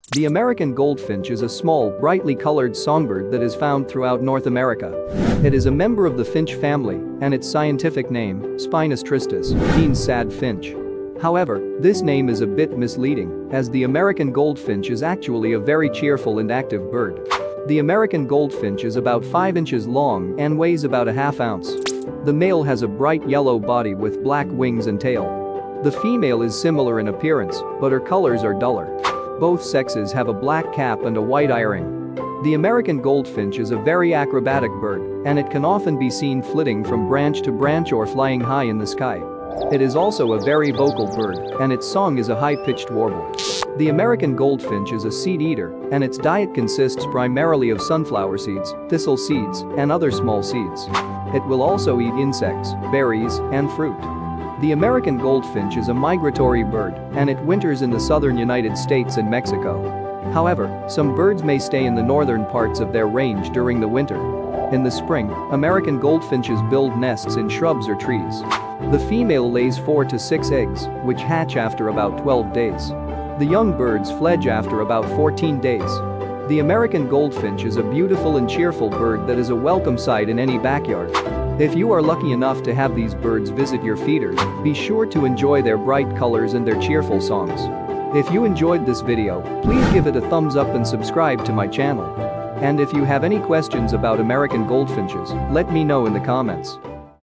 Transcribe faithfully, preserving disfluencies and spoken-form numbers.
The American goldfinch is a small, brightly colored songbird that is found throughout North America. It is a member of the finch family, and its scientific name, Spinus tristis, means sad finch. However, this name is a bit misleading, as the American goldfinch is actually a very cheerful and active bird. The American goldfinch is about five inches long and weighs about a half ounce. The male has a bright yellow body with black wings and tail. The female is similar in appearance, but her colors are duller. Both sexes have a black cap and a white eye-ring. The American goldfinch is a very acrobatic bird, and it can often be seen flitting from branch to branch or flying high in the sky. It is also a very vocal bird, and its song is a high-pitched warble. The American goldfinch is a seed eater, and its diet consists primarily of sunflower seeds, thistle seeds, and other small seeds. It will also eat insects, berries, and fruit. The American goldfinch is a migratory bird, and it winters in the southern United States and Mexico. However, some birds may stay in the northern parts of their range during the winter. In the spring, American goldfinches build nests in shrubs or trees. The female lays four to six eggs, which hatch after about twelve days. The young birds fledge after about fourteen days. The American goldfinch is a beautiful and cheerful bird that is a welcome sight in any backyard. If you are lucky enough to have these birds visit your feeders, be sure to enjoy their bright colors and their cheerful songs. If you enjoyed this video, please give it a thumbs up and subscribe to my channel. And if you have any questions about American goldfinches, let me know in the comments.